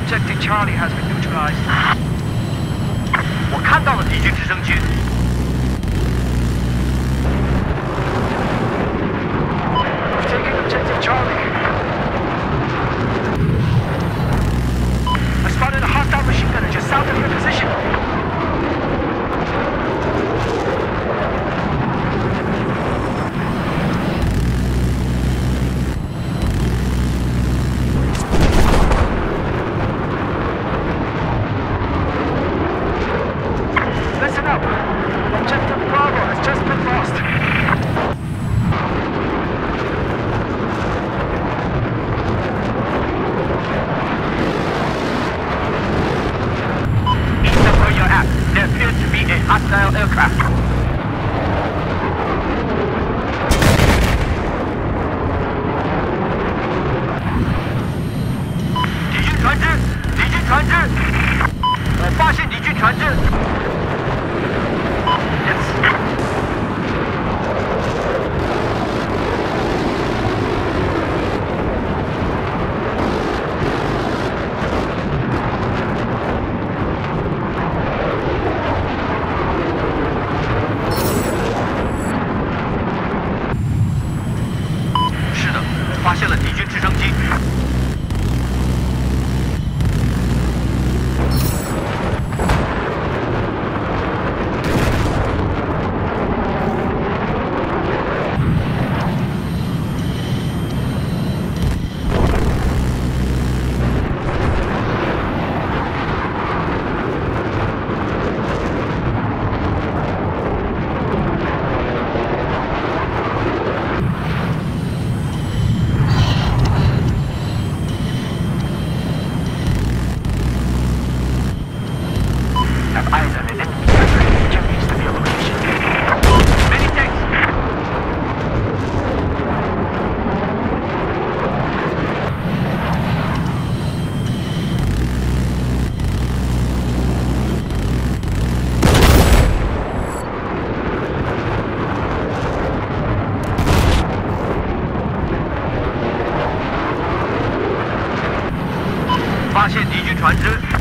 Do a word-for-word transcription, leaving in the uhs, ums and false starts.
Objective Charlie has been neutralized. 我看到了敌军直升机。 Taking Objective Charlie. I spotted a hostile machine gunner just south of your position. Listen up. Objective Bravo has just been lost. There appears to be a hostile aircraft.敌军船只，敌军船只，我发现敌军船只。Yes. 发现了敌军直升机。Eyes on an enemy target. There needs to be a location. Many thanks. 发现敌军船只。